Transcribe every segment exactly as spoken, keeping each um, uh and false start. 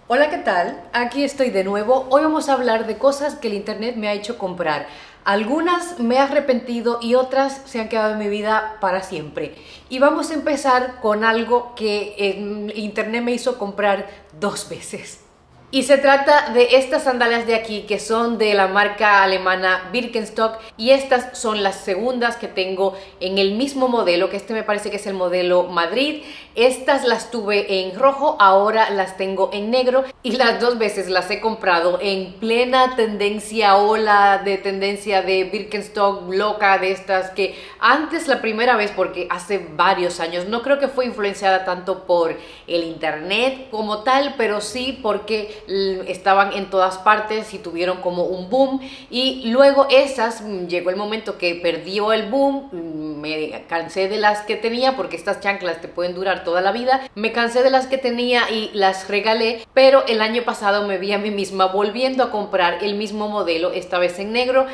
Hola, ¿qué tal? Aquí estoy de nuevo. Hoy vamos a hablar de cosas que el internet me ha hecho comprar. Algunas me he arrepentido y otras se han quedado en mi vida para siempre. Y vamos a empezar con algo que el internet me hizo comprar dos veces. Y se trata de estas sandalias de aquí que son de la marca alemana Birkenstock, y estas son las segundas que tengo en el mismo modelo, que este me parece que es el modelo Madrid. Estas las tuve en rojo, ahora las tengo en negro, y las dos veces las he comprado en plena tendencia, ola de tendencia de Birkenstock loca, de estas que antes, la primera vez, porque hace varios años, no creo que fue influenciada tanto por el internet como tal, pero sí porque estaban en todas partes y tuvieron como un boom. Y luego esas, llegó el momento que perdió el boom, me cansé de las que tenía, porque estas chanclas te pueden durar toda la vida. Me cansé de las que tenía y las regalé, pero el año pasado me vi a mí misma volviendo a comprar el mismo modelo, esta vez en negro.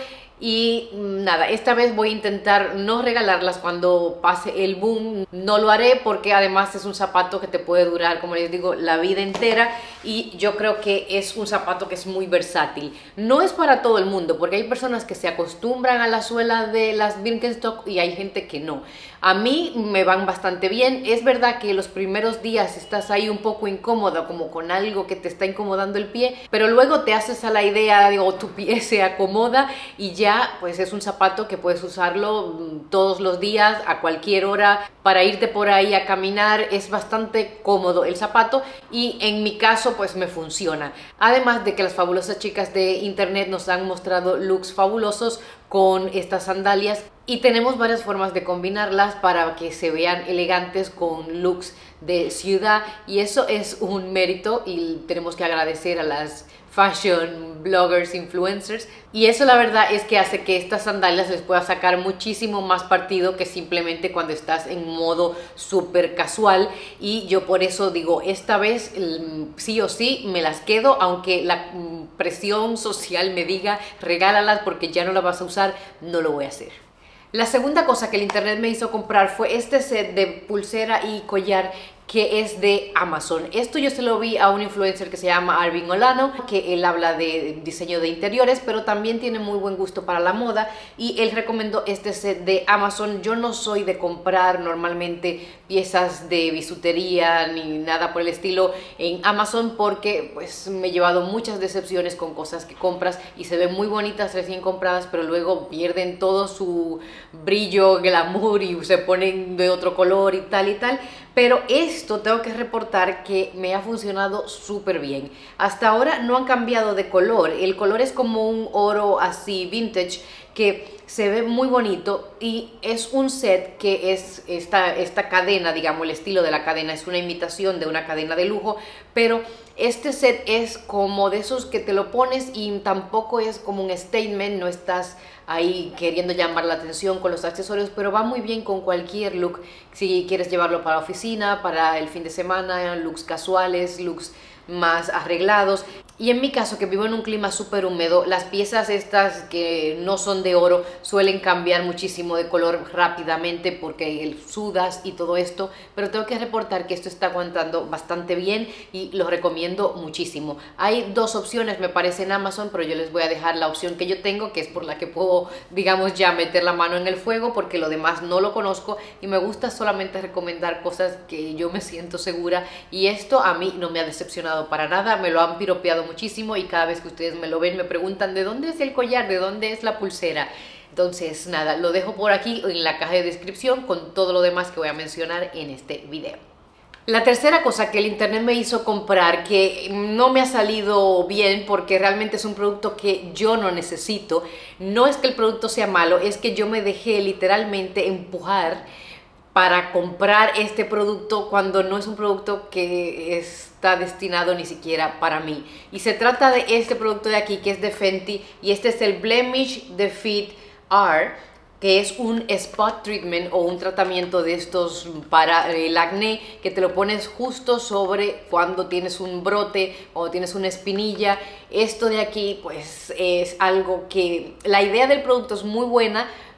Y nada, esta vez voy a intentar no regalarlas cuando pase el boom. No lo haré porque además es un zapato que te puede durar, como les digo, la vida entera. Y yo creo que es un zapato que es muy versátil. No es para todo el mundo, porque hay personas que se acostumbran a la suela de las Birkenstock y hay gente que no. A mí me van bastante bien. Es verdad que los primeros días estás ahí un poco incómoda, como con algo que te está incomodando el pie, pero luego te haces a la idea, digo, tu pie se acomoda y ya pues es un zapato que puedes usarlo todos los días, a cualquier hora, para irte por ahí a caminar. Es bastante cómodo el zapato y en mi caso pues me funciona. Además de que las fabulosas chicas de internet nos han mostrado looks fabulosos con estas sandalias, y tenemos varias formas de combinarlas para que se vean elegantes con looks de ciudad, y eso es un mérito y tenemos que agradecer a las fashion bloggers, influencers, y eso la verdad es que hace que estas sandalias les pueda sacar muchísimo más partido que simplemente cuando estás en modo súper casual. Y yo por eso digo, esta vez sí o sí me las quedo, aunque la presión social me diga regálalas porque ya no las vas a usar, no lo voy a hacer. La segunda cosa que el internet me hizo comprar fue este set de pulsera y collar que es de Amazon. Esto yo se lo vi a un influencer que se llama Arvin Olano, que él habla de diseño de interiores, pero también tiene muy buen gusto para la moda, y él recomendó este set de Amazon. Yo no soy de comprar normalmente piezas de bisutería ni nada por el estilo en Amazon, porque pues me he llevado muchas decepciones con cosas que compras y se ven muy bonitas recién compradas, pero luego pierden todo su brillo, glamour, y se ponen de otro color y tal y tal. Pero esto tengo que reportar que me ha funcionado súper bien. Hasta ahora no han cambiado de color. El color es como un oro así vintage que se ve muy bonito, y es un set que es esta, esta cadena, digamos, el estilo de la cadena es una imitación de una cadena de lujo, pero este set es como de esos que te lo pones y tampoco es como un statement, no estás ahí queriendo llamar la atención con los accesorios, pero va muy bien con cualquier look. Si quieres llevarlo para la oficina, para el fin de semana, looks casuales, looks más arreglados. Y en mi caso, que vivo en un clima súper húmedo, las piezas estas que no son de oro suelen cambiar muchísimo de color rápidamente porque el sudas y todo esto, pero tengo que reportar que esto está aguantando bastante bien y lo recomiendo muchísimo. Hay dos opciones me parece en Amazon, pero yo les voy a dejar la opción que yo tengo, que es por la que puedo, digamos, ya meter la mano en el fuego, porque lo demás no lo conozco y me gusta solamente recomendar cosas que yo me siento segura, y esto a mí no me ha decepcionado para nada. Me lo han piropeado muchísimo y cada vez que ustedes me lo ven me preguntan ¿de dónde es el collar? ¿De dónde es la pulsera? Entonces nada, lo dejo por aquí en la caja de descripción con todo lo demás que voy a mencionar en este video. La tercera cosa que el internet me hizo comprar, que no me ha salido bien porque realmente es un producto que yo no necesito, no es que el producto sea malo, es que yo me dejé literalmente empujar para comprar este producto cuando no es un producto que está destinado ni siquiera para mí. Y se trata de este producto de aquí, que es de Fenty, y este es el Blemish Defeat R, que es un spot treatment o un tratamiento de estos para el acné, que te lo pones justo sobre cuando tienes un brote o tienes una espinilla. Esto de aquí pues es algo que la idea del producto es muy buena,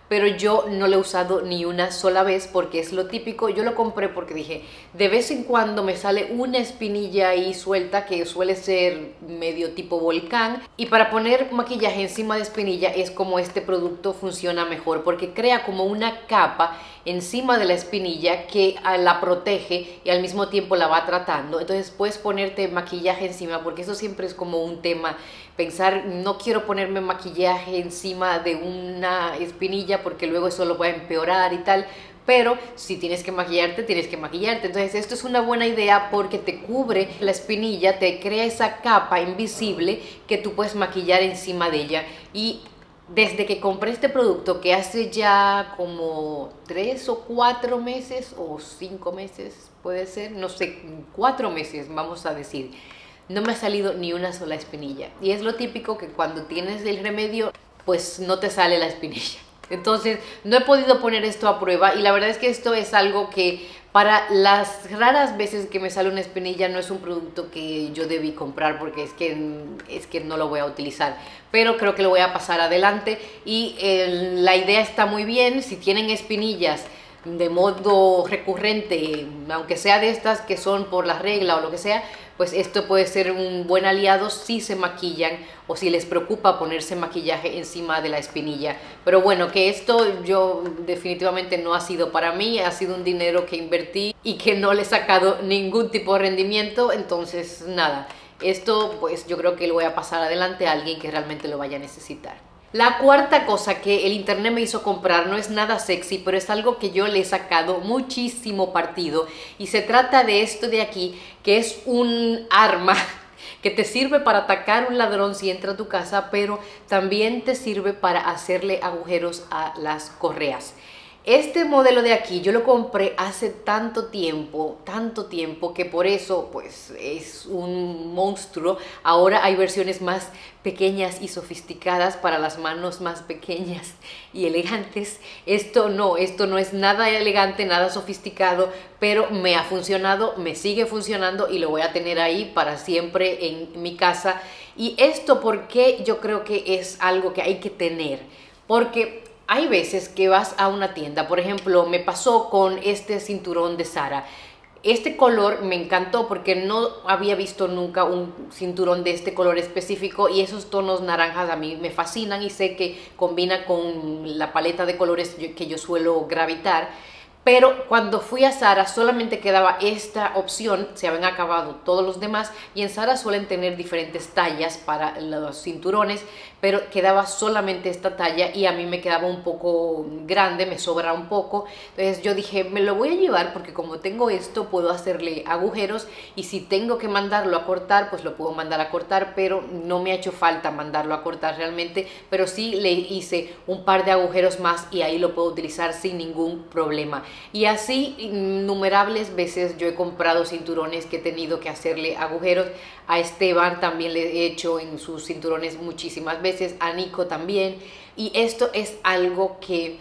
pero yo no lo he usado ni una sola vez porque es lo típico. Yo lo compré porque dije, de vez en cuando me sale una espinilla ahí suelta que suele ser medio tipo volcán, y para poner maquillaje encima de espinilla es como este producto funciona mejor, porque crea como una capa encima de la espinilla que la protege y al mismo tiempo la va tratando. Entonces puedes ponerte maquillaje encima, porque eso siempre es como un tema, pensar, no quiero ponerme maquillaje encima de una espinilla porque luego eso lo va a empeorar y tal. Pero si tienes que maquillarte, tienes que maquillarte. Entonces esto es una buena idea porque te cubre la espinilla, te crea esa capa invisible que tú puedes maquillar encima de ella. Y desde que compré este producto, que hace ya como tres o cuatro meses o cinco meses, puede ser, no sé, cuatro meses vamos a decir, no me ha salido ni una sola espinilla. Y es lo típico que cuando tienes el remedio, pues no te sale la espinilla. Entonces no he podido poner esto a prueba, y la verdad es que esto es algo que para las raras veces que me sale una espinilla no es un producto que yo debí comprar, porque es que, es que no lo voy a utilizar. Pero creo que lo voy a pasar adelante, y eh, la idea está muy bien. Si tienen espinillas de modo recurrente, aunque sea de estas que son por la regla o lo que sea, pues esto puede ser un buen aliado si se maquillan o si les preocupa ponerse maquillaje encima de la espinilla. Pero bueno, que esto yo definitivamente no ha sido para mí, ha sido un dinero que invertí y que no le he sacado ningún tipo de rendimiento. Entonces nada, esto pues yo creo que lo voy a pasar adelante a alguien que realmente lo vaya a necesitar. La cuarta cosa que el internet me hizo comprar no es nada sexy, pero es algo que yo le he sacado muchísimo partido, y se trata de esto de aquí, que es un arma que te sirve para atacar a un ladrón si entra a tu casa, pero también te sirve para hacerle agujeros a las correas. Este modelo de aquí yo lo compré hace tanto tiempo, tanto tiempo, que por eso pues es un monstruo. Ahora hay versiones más pequeñas y sofisticadas para las manos más pequeñas y elegantes. Esto no, esto no es nada elegante, nada sofisticado, pero me ha funcionado, me sigue funcionando y lo voy a tener ahí para siempre en mi casa. Y esto porque yo creo que es algo que hay que tener, porque hay veces que vas a una tienda, por ejemplo, me pasó con este cinturón de Zara. Este color me encantó porque no había visto nunca un cinturón de este color específico, y esos tonos naranjas a mí me fascinan y sé que combina con la paleta de colores que yo suelo gravitar. Pero cuando fui a Zara solamente quedaba esta opción, se habían acabado todos los demás, y en Zara suelen tener diferentes tallas para los cinturones, pero quedaba solamente esta talla y a mí me quedaba un poco grande, me sobra un poco. Entonces yo dije, me lo voy a llevar porque como tengo esto puedo hacerle agujeros, y si tengo que mandarlo a cortar pues lo puedo mandar a cortar, pero no me ha hecho falta mandarlo a cortar realmente, pero sí le hice un par de agujeros más y ahí lo puedo utilizar sin ningún problema. Y así innumerables veces yo he comprado cinturones que he tenido que hacerle agujeros. A Esteban también le he hecho en sus cinturones muchísimas veces, a Nico también. Y esto es algo que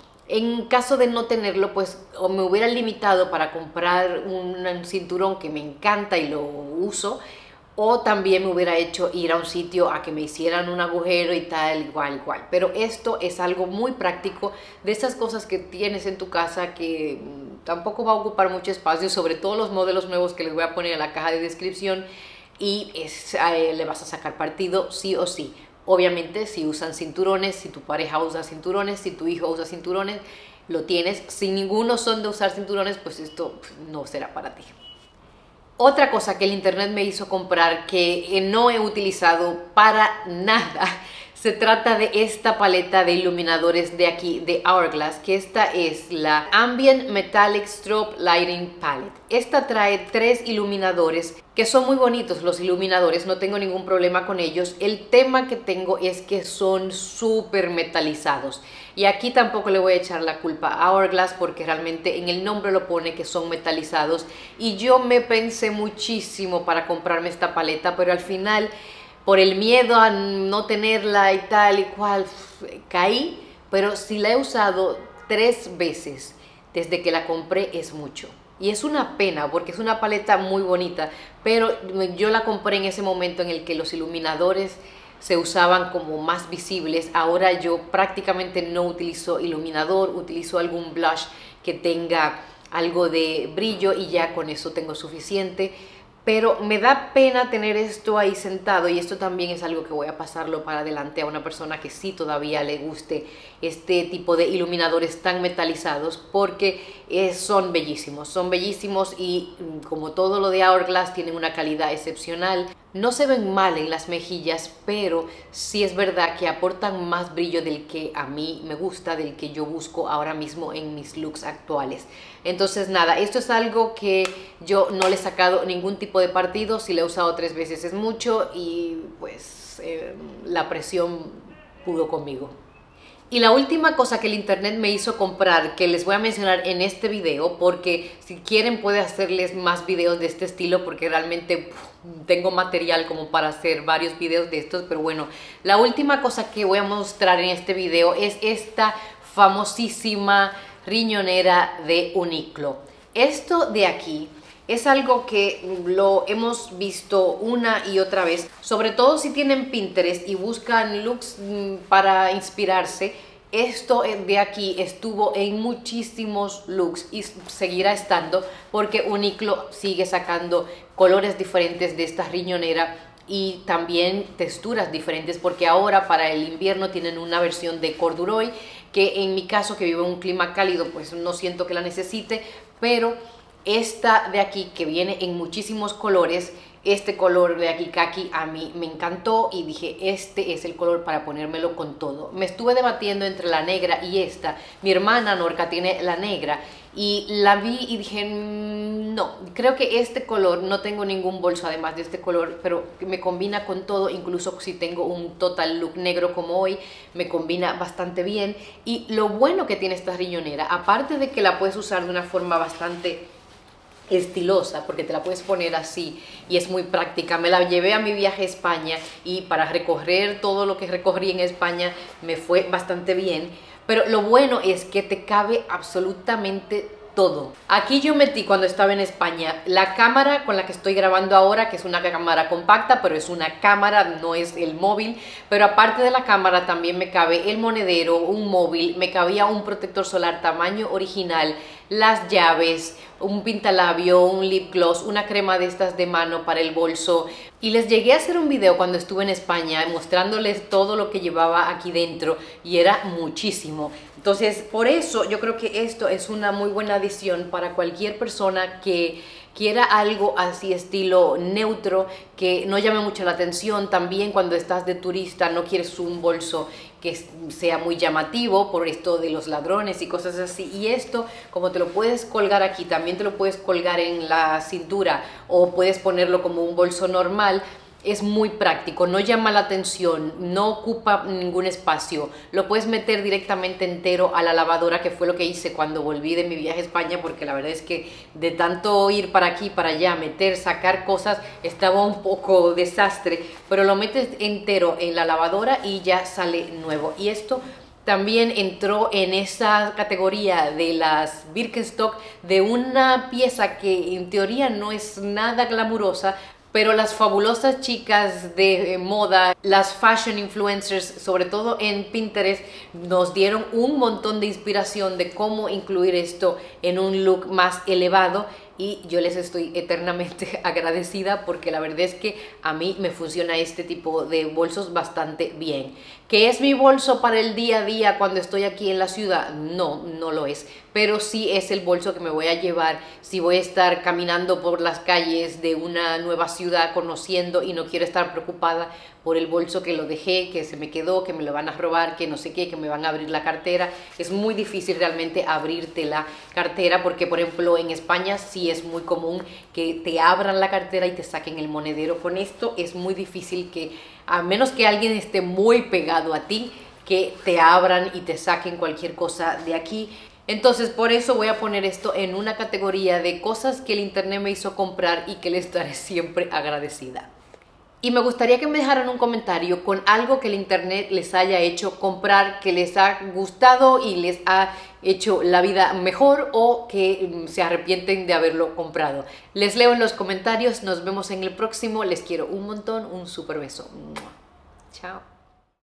en caso de no tenerlo, pues o me hubiera limitado para comprar un, un cinturón que me encanta y lo uso, o también me hubiera hecho ir a un sitio a que me hicieran un agujero y tal, igual, igual. Pero esto es algo muy práctico, de esas cosas que tienes en tu casa que tampoco va a ocupar mucho espacio, sobre todo los modelos nuevos que les voy a poner en la caja de descripción, y es, eh, le vas a sacar partido sí o sí. Obviamente si usan cinturones, si tu pareja usa cinturones, si tu hijo usa cinturones, lo tienes. Si ninguno son de usar cinturones, pues esto no será para ti. Otra cosa que el internet me hizo comprar que no he utilizado para nada, se trata de esta paleta de iluminadores de aquí, de Hourglass, que esta es la Ambient Metallic Strobe Lighting Palette. Esta trae tres iluminadores que son muy bonitos, los iluminadores, no tengo ningún problema con ellos. El tema que tengo es que son súper metalizados. Y aquí tampoco le voy a echar la culpa a Hourglass porque realmente en el nombre lo pone que son metalizados. Y yo me pensé muchísimo para comprarme esta paleta, pero al final, por el miedo a no tenerla y tal y cual, caí. Pero si la he usado tres veces desde que la compré es mucho. Y es una pena porque es una paleta muy bonita, pero yo la compré en ese momento en el que los iluminadores se usaban como más visibles. Ahora yo prácticamente no utilizo iluminador, utilizo algún blush que tenga algo de brillo y ya con eso tengo suficiente. Pero me da pena tener esto ahí sentado, y esto también es algo que voy a pasarlo para adelante a una persona que sí todavía le guste este tipo de iluminadores tan metalizados, porque eh, son bellísimos, son bellísimos y como todo lo de Hourglass tienen una calidad excepcional. No se ven mal en las mejillas, pero sí es verdad que aportan más brillo del que a mí me gusta, del que yo busco ahora mismo en mis looks actuales. Entonces nada, esto es algo que yo no le he sacado ningún tipo de partido. Si lo he usado tres veces es mucho y pues eh, la presión pudo conmigo. Y la última cosa que el internet me hizo comprar, que les voy a mencionar en este video, porque si quieren puede hacerles más videos de este estilo, porque realmente pff, tengo material como para hacer varios videos de estos. Pero bueno, la última cosa que voy a mostrar en este video es esta famosísima riñonera de Uniqlo. Esto de aquí es algo que lo hemos visto una y otra vez, sobre todo si tienen Pinterest y buscan looks para inspirarse. Esto de aquí estuvo en muchísimos looks y seguirá estando, porque Uniqlo sigue sacando colores diferentes de esta riñonera y también texturas diferentes, porque ahora para el invierno tienen una versión de corduroy, que en mi caso, que vivo en un clima cálido, pues no siento que la necesite. Pero esta de aquí, que viene en muchísimos colores, este color de aquí kaki a mí me encantó y dije, este es el color para ponérmelo con todo. Me estuve debatiendo entre la negra y esta. Mi hermana Norca tiene la negra y la vi y dije, no, creo que este color, no tengo ningún bolso además de este color, pero me combina con todo. Incluso si tengo un total look negro como hoy, me combina bastante bien. Y lo bueno que tiene esta riñonera, aparte de que la puedes usar de una forma bastante estilosa, porque te la puedes poner así y es muy práctica. Me la llevé a mi viaje a España y para recorrer todo lo que recorrí en España me fue bastante bien. Pero lo bueno es que te cabe absolutamente todo. Aquí yo metí, cuando estaba en España, la cámara con la que estoy grabando ahora, que es una cámara compacta, pero es una cámara, no es el móvil. Pero aparte de la cámara también me cabe el monedero, un móvil, me cabía un protector solar tamaño original, las llaves, un pintalabio, un lip gloss, una crema de estas de mano para el bolso. Y les llegué a hacer un video cuando estuve en España mostrándoles todo lo que llevaba aquí dentro y era muchísimo. Entonces, por eso yo creo que esto es una muy buena adición para cualquier persona que quiera algo así estilo neutro, que no llame mucho la atención. También cuando estás de turista no quieres un bolso que sea muy llamativo por esto de los ladrones y cosas así. Y esto, como te lo puedes colgar aquí, también te lo puedes colgar en la cintura o puedes ponerlo como un bolso normal. Es muy práctico, no llama la atención, no ocupa ningún espacio. Lo puedes meter directamente entero a la lavadora, que fue lo que hice cuando volví de mi viaje a España, porque la verdad es que de tanto ir para aquí, para allá, meter, sacar cosas, estaba un poco desastre. Pero lo metes entero en la lavadora y ya sale nuevo. Y esto también entró en esa categoría de las Birkenstock, de una pieza que en teoría no es nada glamurosa, pero las fabulosas chicas de moda, las fashion influencers, sobre todo en Pinterest, nos dieron un montón de inspiración de cómo incluir esto en un look más elevado. Y yo les estoy eternamente agradecida, porque la verdad es que a mí me funciona este tipo de bolsos bastante bien. ¿Que es mi bolso para el día a día cuando estoy aquí en la ciudad? No, no lo es. Pero sí es el bolso que me voy a llevar si voy a estar caminando por las calles de una nueva ciudad, conociendo, y no quiero estar preocupada por el bolso que lo dejé, que se me quedó, que me lo van a robar, que no sé qué, que me van a abrir la cartera. Es muy difícil realmente abrirte la cartera, porque por ejemplo en España sí es muy común que te abran la cartera y te saquen el monedero. Con esto es muy difícil que, a menos que alguien esté muy pegado a ti, que te abran y te saquen cualquier cosa de aquí. Entonces por eso voy a poner esto en una categoría de cosas que el internet me hizo comprar y que le estaré siempre agradecida. Y me gustaría que me dejaran un comentario con algo que el internet les haya hecho comprar, que les ha gustado y les ha hecho la vida mejor, o que se arrepienten de haberlo comprado. Les leo en los comentarios, nos vemos en el próximo, les quiero un montón, un súper beso. Chao.